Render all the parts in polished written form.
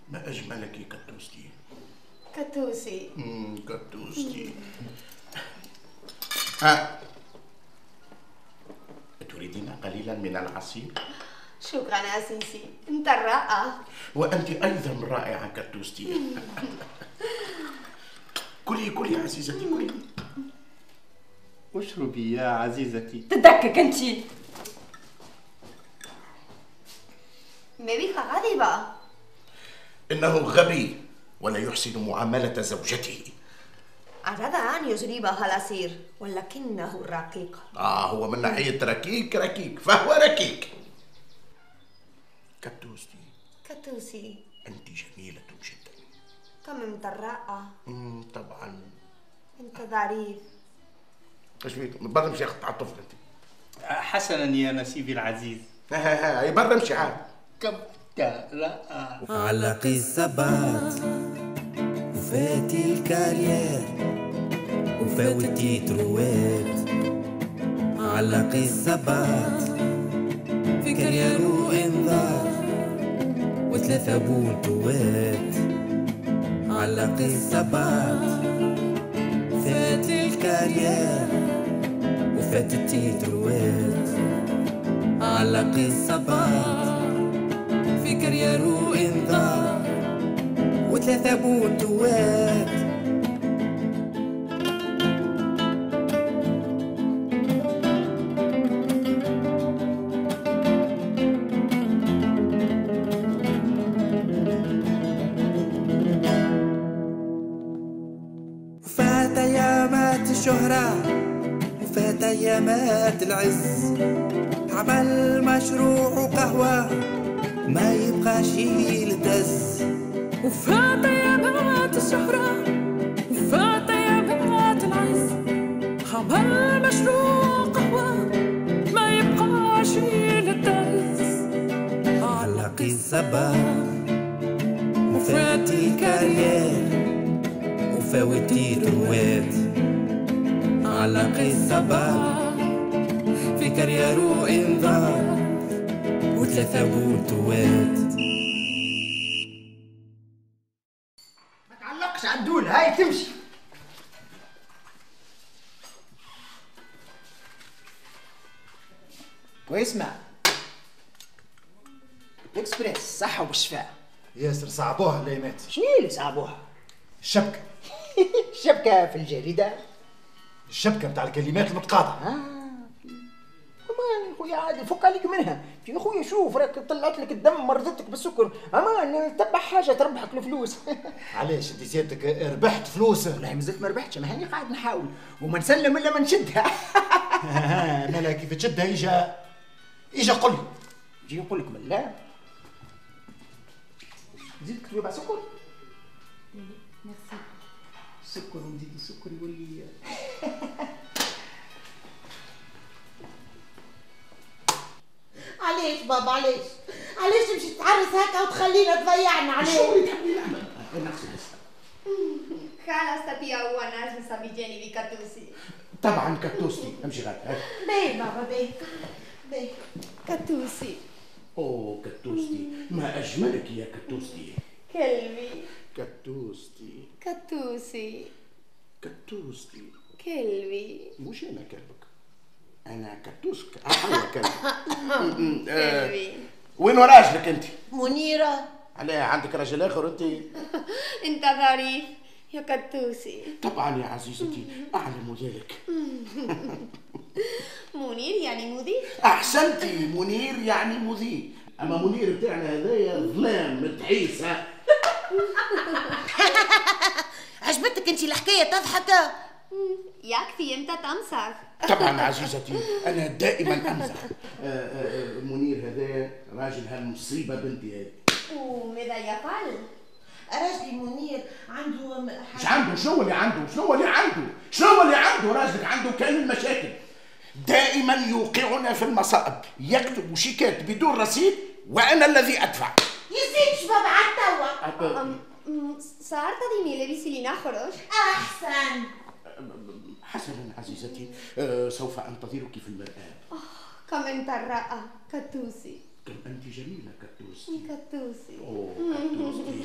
ما أجملك كتوستي. كتوسي. كتوستي. تريدين قليلا من العصير؟ شكرا عزيزي، أنت الرائع. وأنت أيضا رائعة كتوستي. كلي كلي عزيزتي كلي. اشربي يا عزيزتي. تدكك أنت. ما بك غاضبة؟ إنه غبي ولا يحسن معاملة زوجته. أراد أن يجربها الأسير ولكنه رقيق. هو من ناحية ركيك فهو ركيك. كتوستي. كتوسي. أنت جميلة جدا. كم أنت رائع. طبعا. أنت ظريف. ايش فيك؟ برا امشي اقطع الطفل انت. حسنا يا نسيبي العزيز. هاي برا امشي عاد. كبت رائع. علق الصباط وفاتي الكارير وفوتي تروات. علق الصباط في كارير وانذار وثلاثة بونتوات. علق الصباط فات الكارير وفات التيتروات. علق الصباط في كارير وانذار وثلاثة بونتوات. وفات ايامات الشهرة وفات ايامات العز. عمل مشروع وقهوة ما يبقاش يلتز. وفات ايامات الشهرة وفات ايامات العز. عمل مشروع قهوة ما يبقاش يلتز. علق الصباح وفات الكارير وفوتي تروات. علق الصباح في كارير وانذار وثلاثة بونتوات. ما تعلقش عالدول، هاي تمشي. واسمع، اكسبريس صحة وبالشفاء. ياسر صعبوها الايامات. شنو اللي صعبوها؟ الشبكة. الشبكة في الجريدة. الشبكة بتاع الكلمات المتقاطعة. امان خويا عادي فك عليك منها. يا خويا شوف راك طلعت لك الدم مرضتك بالسكر. امان تبع حاجة تربحك الفلوس. علاش انت سيادتك ربحت فلوس؟ والله مازلت ما ربحتش، ما هاني قاعد نحاول وما نسلم الا ما نشدها. مالا كيف تشدها اجا قل لي. نجي نقول لك بالله. نزيدك ربع سكر؟ ميرسي. سكر ونزيد السكر يولي. علاش بابا علاش تمشي تتعرس هكا وتخلينا تضيعنا علاش؟ شو اللي تحبي نعمل؟ نفسي بس. خلاص تبيع وانا اجلس بجانبي كتوسي. طبعا كتوستي امشي غادي. باهي بابا باهي. كتوسي. اوه كتوستي، ما اجملك يا كتوستي. كلبي. كتوستي. كتوسي. كتوستي. كلبي. مش انا كلبك، انا كتوسك. هو كلب. كلبي. وين راجلك انت؟ منيرة. علاه عندك راجل اخر انت؟ انت ظريف يا كتوسي. طبعا يا عزيزتي اعلم ذلك. منير يعني مذيع. احسنتي، منير يعني مذيع. اما منير بتاعنا هذايا ظلام متحيس. عجبتك انت الحكاية تضحك؟ يكفي انت تمزح. طبعا عزيزتي انا دائما امزح. منير هذا راجل هالمصيبه بنتي هذه. وماذا يفعل؟ راجلي منير عنده مش عنده. شنو اللي عنده؟ راجلك عنده كامل المشاكل. دائما يوقعنا في المصائب، يكتب شيكات بدون رصيد وانا الذي ادفع. يزيدش بابا عالتوا. صار تديني لبسي لنخرج. احسن. حسنا عزيزتي، سوف انتظرك في المرآة. كم انت الرائع كتوسي. كم انت جميله كتوسي. كتوسي. اوه كتوسي.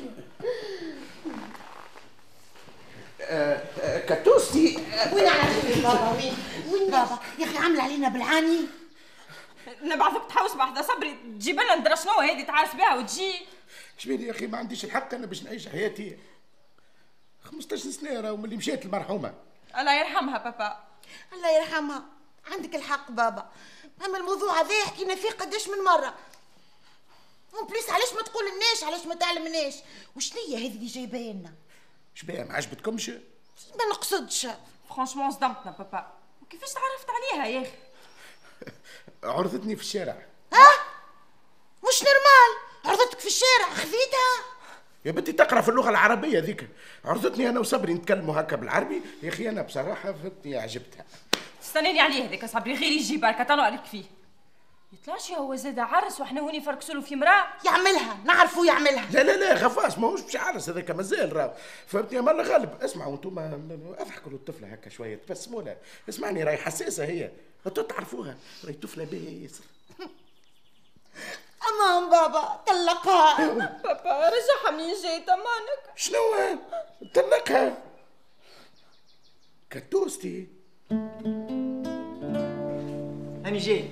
كتوسي. وين على بابا؟ وين بابا؟ يا اخي عامله علينا بالعاني. نبعثك تحوس بعد صبري تجيب لنا ندرا شنو هذه تعرس بها وتجي. شبيلي يا اخي ما عنديش الحق انا باش نعيش حياتي 15 سنه راهو ملي مشات المرحومه. الله يرحمها بابا. الله يرحمها. عندك الحق بابا. اما الموضوع هذا حكينا فيه قداش من مره. اون بليس علاش ما تقول لناش؟ علاش ما تعلمناش؟ وشنية هذه اللي جايباها لنا؟ شبيها ما عجبتكمش؟ ما نقصدش. فرانشمون صدمتنا بابا. وكيفاش تعرفت عليها يا اخي؟ عرضتني في الشارع. ها؟ مش نورمال. عرضتك في الشارع خذيتها؟ يا بنتي تقرا في اللغه العربيه ذيك. عرضتني انا وصبري نتكلموا هكا بالعربي. يا اخي انا بصراحه فهمتني عجبتها. استناني عليه هذاك صبري غير يجي بركه تنو عليك فيه. يطلعش هو زاد عرس واحنا هوني فركسولو في مراه. يعملها نعرفوا يعملها. لا لا لا غفاس ماهوش باش عرس هذاك مازال راهو فهمتني. مالا غالب اسمعوا انتم اضحكوا للطفله هكا شويه تبسموا لها. اسمعني راهي حساسه هي انتوا تعرفوها راهي طفله باهيه ياسر. امان بابا طلقها. بابا رجعها منين جايت امانك. شنو طلقها كتوستي. أنا جيت.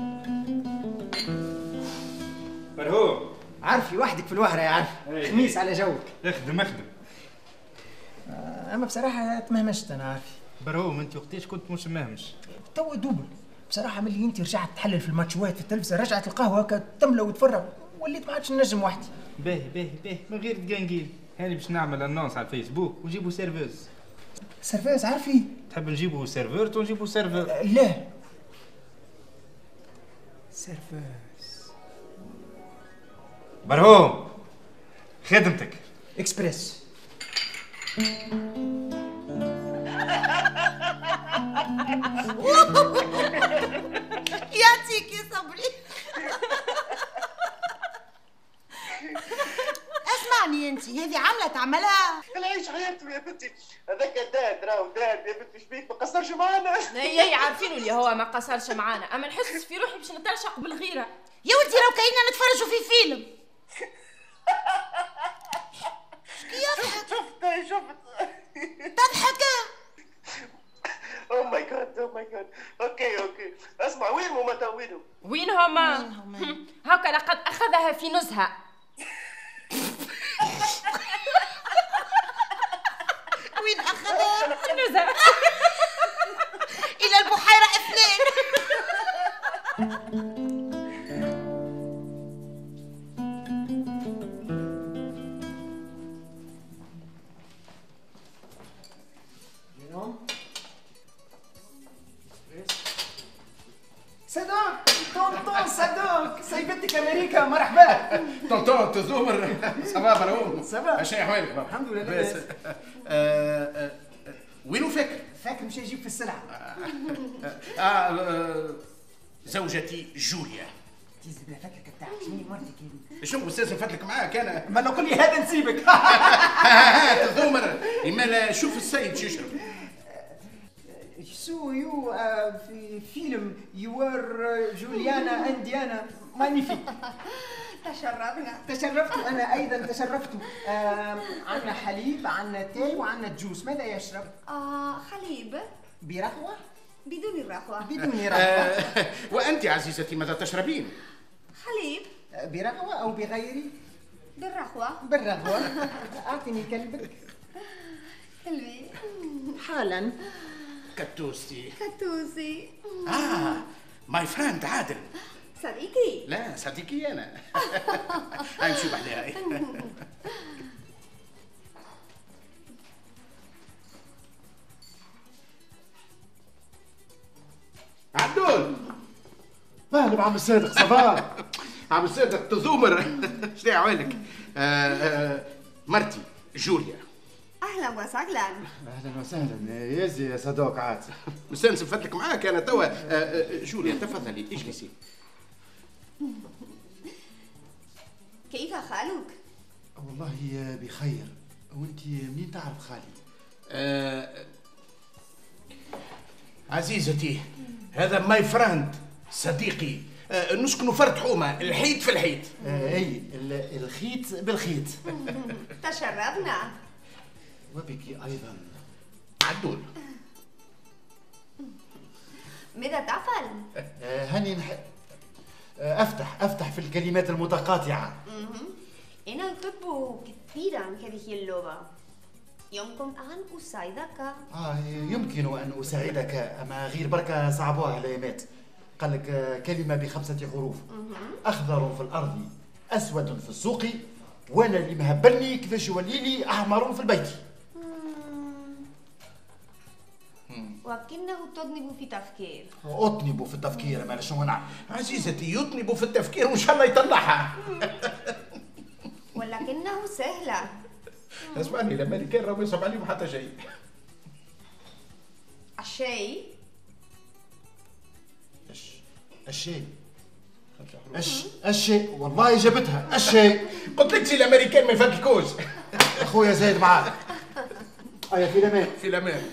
برهوم عارفي وحدك في الوهرة يا عارف. خميس على جوك. اخدم اخدم. أما بصراحة تمهمشت أنا عارفي. برهوم انت وقتاش كنت مش مهمش؟ توا دوبل. بصراحة ملي أنت رجعت تحلل في الماتشوات في التلفزة رجعت القهوة هكا تملى وتفرغ وليت ما عادش نجم وحدي. باهي باهي باهي من غير تقنقيل. هاني باش نعمل انونس على الفيسبوك ونجيبوا سيرفوز. سيرفيس عارفي؟ تحب نجيبوا سيرفورت ونجيبوا سيرفر؟ لا. سيرفيس. برهوم خدمتك. اكسبريس. يعطيك يا صبري. اسمعني انت هذه عامله تعملها. عيش حياته يا بنتي. هذاك داد راهو داد يا بنتي شبيك ما قصرش معانا. ياي عارفين اللي هو ما قصرش معانا اما نحس في روحي باش نترشق بالغيره. يا ولدي راهو كايننا نتفرجوا في فيلم. شفت تضحك. او ماي جاد او ماي جاد. اوكي اسمع وين هما وينهم؟ وين هما؟ هكا لقد اخذها في نزهه. وين اخذها؟ نزهه. الى البحيره اثنين. صدوق طونطون صدوق سيبتك امريكا مرحبا. طنطون تزومر صباح برهوم. صباح. شنو احوالك بابا؟ الحمد لله بس وينو فاكر؟ فاكر مشى يجيب في السلعه. زوجتي جوليا. تيزي فاكرك بتاعك شنو مرتك هذه؟ شنو استاذ نفتلك معاك انا؟ ما نقول لي هذا نسيبك. تزومر يمال شوف السيد شو يشرب. سو يو في فيلم يور جوليانا انديانا مانيفيك. تشرفت انا ايضا تشرفت. عندنا حليب عندنا تاي وعندنا جوس. ماذا يشرب؟ حليب برغوه؟ بدون الرغوة. بدون رغوه. وانت عزيزتي ماذا تشربين؟ حليب برغوه او بغير؟ بالرغوة. بالرغوه. اعطني كلبك. كلبي حالا. كتوستي. كتوسي. ماي فريند عادل. صديقي. لا صديقي انا. هاي نشوف عليها. عدول. اهلا عم الصادق صباح. عم الصادق تزومر. شنو احوالك؟ مرتي جوليا. أهلا وسهلا. اهلا وسهلا يزي يا صدوق عاد. مستانس نفتلك معاك انا توا. جوليا تفضلي اجلسي. كيف خالك؟ والله بخير. وانت منين تعرف خالي؟ عزيزتي هذا ماي فريند صديقي نسكنوا فرد حومه، الحيط في الحيط. اي الخيط بالخيط. تشرفنا. وبك ايضا. عدول. ماذا تفعل؟ هاني افتح في الكلمات المتقاطعه. أنا أحب كثيرا هذه اللغة. يمكن أن أساعدك. يمكن أن أساعدك، أما غير بركة صعبوها على يمات. قال لك كلمة ب5 حروف. أخضر في الأرض، أسود في السوق، وأنا اللي مهبلني كيفاش يولي لي أحمر في البيت. وكأنه تذنب في تفكير. أطنب في التفكير، ما شنو نعمل؟ عزيزتي يطنب في التفكير وإن شاء الله يطلعها. ولكنه سهلة. اسمعني، الامريكان راهو يصعب عليهم حتى شيء. الشيء؟ الشيء والله جابتها. الشيء قلت لك الامريكان ما يفككوش. اخويا زايد معاك. في الامان. في الامان.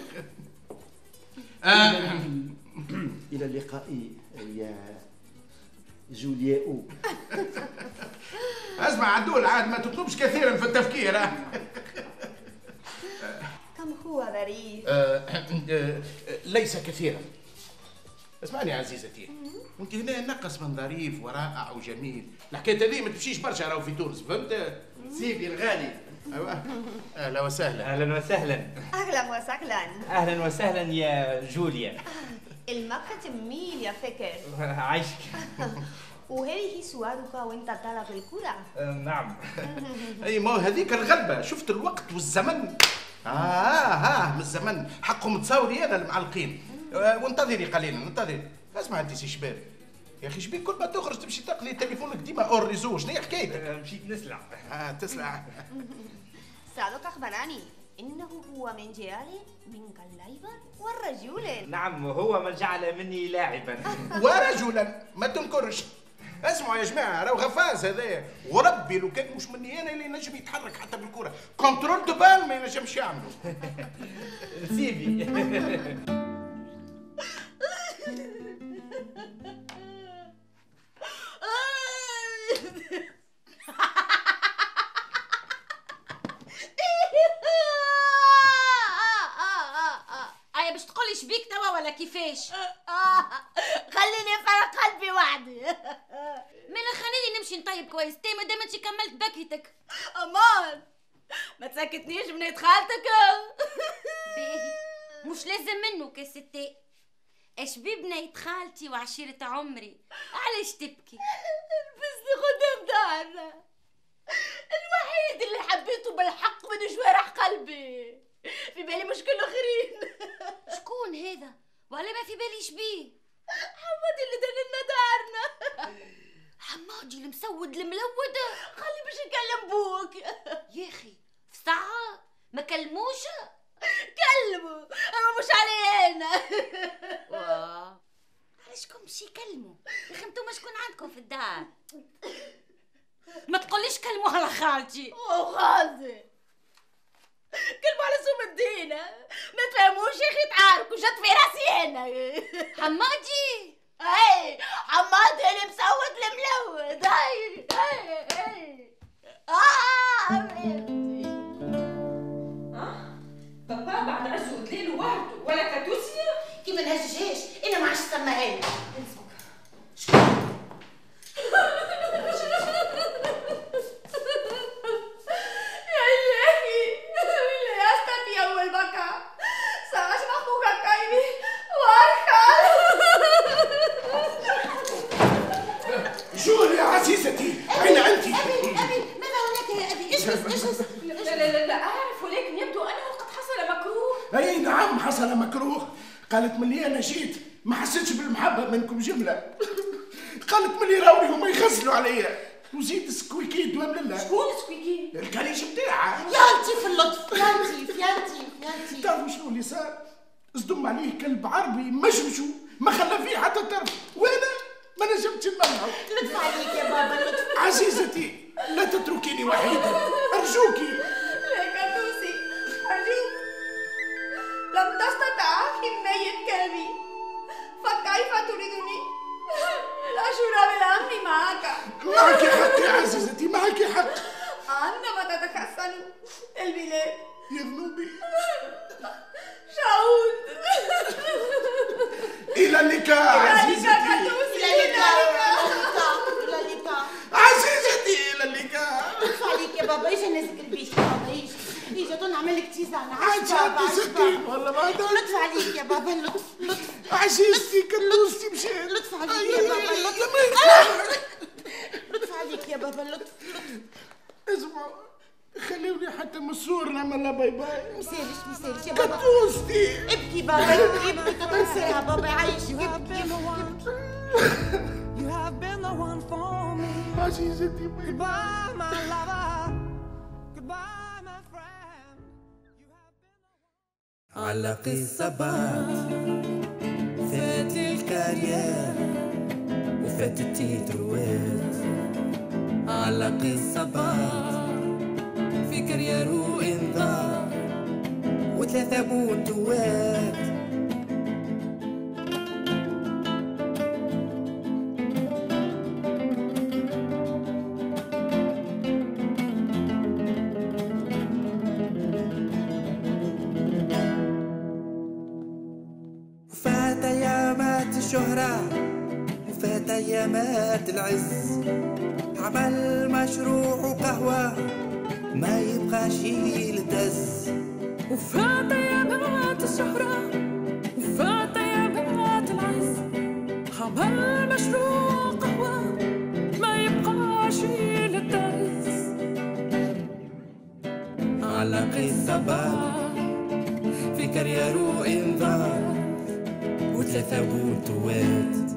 الى اللقاء يا جولياء. اسمع عدول، عاد ما تطلبش كثيرا في التفكير. كم هو ظريف. ليس كثيرا. اسمعني يا عزيزتي، انت هنا نقص من ظريف ورائع وجميل. الحكايه هذه ما تمشيش برشا راهو في تونس، فهمت؟ سيدي الغالي. ايوه. اهلا وسهلا. اهلا وسهلا. أهلا وسهلا. اهلا وسهلا يا جوليا. المكة ميل يا فكر. عايشك. وهذه سؤالك وانت تلعب الكرة. نعم. اي ما هذيك الغلبة، شفت الوقت والزمن. من الزمن حقهم تصاوري انا المعلقين. وانتظري قليلا، انتظري. اسمع انت سي شباب، يا اخي شبيك كل ما تخرج تمشي تقضي تليفونك ديما اور ريزو، شنو هي حكايتك؟ مشيت نسلع. تسلع. سعدك أخبرني إنه هو من جعل منك اللعبة والرجل. نعم، هو من جعل مني لاعبا. ورجلا، ما تنكرش. اسمعوا يا جماعه، راهو غفاز هذايا، وربي لو كان مش مني انا اللي ينجم يتحرك حتى بالكره، كنترول دو بال ما ينجمش يعملوا. سيدي. باش تقولي شبيك توا ولا كيفاش؟ خليني افرق قلبي وحدي. مالا خليني نمشي نطيب كويس تي مادام انتي كملت بكيتك. امان ما تسكتنيش بنيت خالتك. باهي مش لازم منك يا ستي. اش بي بنيت خالتي وعشيرة عمري، علاش تبكي؟ لبسني قدام دارنا، الوحيد اللي حبيته بالحق من جوارح قلبي، في بالي مش كل اخرين. شكون هذا؟ ولا ما في بالي شبيه؟ حمادي اللي دلنا دارنا. حمادي المسود الملود؟ خلي باش نكلم بوك. يا اخي في ساعة ما كلموش؟ كلموا اما مش علي انا. علاش باش يكلموا؟ يا اخي انتوما شكون عندكم في الدار؟ ما تقوليش كلموا على خالتي. خالتي كلموا على سوم الدين، ما تفهموش يا اخي، تعاركوا جات في راسي انا. حمادي؟ اي حمادي اللي مسود الملود. اي بابا بعد عزو ليل ووهرته ولا كاتوسيا كي ما نهجهاش انا ما عادش سماهالي. جوليا عزيزتي، أين أنت؟ أبي ماذا هناك يا أبي؟ اجلس. لا أعرف، ولكن يبدو أنه قد حصل مكروه. أي نعم حصل مكروه. قالت ملي أنا جيت ما حسيتش بالمحبة منكم جملة. قالت ملي راوني هما يخزلوا عليا، وزيد سكويكي دوام لله. شكون سكويكي؟ الكريش بتاعها. يا انتي في اللطف، يا انتي. تعرفوا شنو اللي صار؟ صدم عليه كلب عربي مشمشو ما خلى فيه حتى طرف، وأنا ما نجمتش نمنعه. لطف عليك يا بابا، لطف. عزيزتي لا تتركيني وحيدا أرجوكي. لا كاتوسي أرجوك، لم تستطع حماية كلبي، فكيف تريدني الأشعر معك حق يا عزيزتي، معك حق. عندما تتحسن البلاد يا ذنوبي. شعود. إلى اللقاء عزيزتي. عزيزتي إلى اللقاء. لطف عليك يا بابا، اجا نازك البيت يا بابا، اجا تو نعمل لك تيزان. عاش بابا، عاش بابا. والله ما لطف عليك يا بابا، لطف. عزيزتي كنوزتي مشيت. لطف عليك يا بابا، لطف. لطف عليك يا بابا، لطف. اسمعوا خليوني حتى مسور نعمل لها باي باي. مسالش يا بابا. كتوزتي. ابكي بابا، ابكي تنساها بابا، يعيشك. ابكي. You have been the one for me. عزيزتي Goodbye, my lover. Goodbye, my friend. علق الصباح فات الكارير وفات التيتروات. علق الصباح في كارير وانذار وثلاثة بونتوات. وفات ايامات الشهرة وفات ايامات العز. عمل مشروع وقهوة ما يبقاش يلتز. وفات ايامات الشهرة وفات ايامات العز. عمل مشروع قهوة ما يبقاش يلتز. علق الصباح في كارير وانذار وثلاثة بونتوات.